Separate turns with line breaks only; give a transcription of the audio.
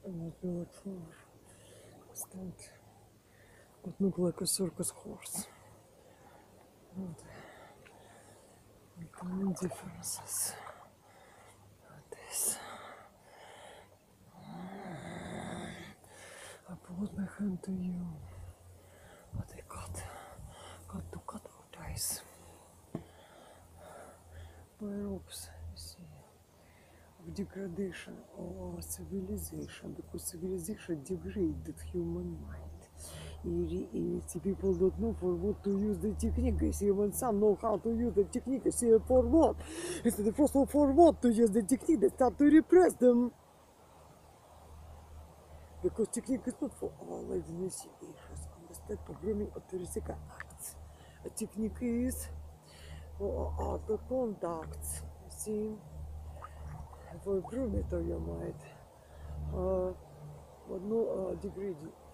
not be like flower. Stand. But look like a circus horse. And tiny differences. This. I brought my hand to you, but I got to cut out eyes. By ropes, you see, of degradation of our civilization, because civilization degraded human mind. If people don't know for what to use the technique, I see when some know how to use the technique, I see for what. Instead of first of all for what to use the technique, they start to repress them. Because technique is not for all ladies and understand programming authority acts. A technique is for other contacts. See, for improvement of your mind. But no degrading.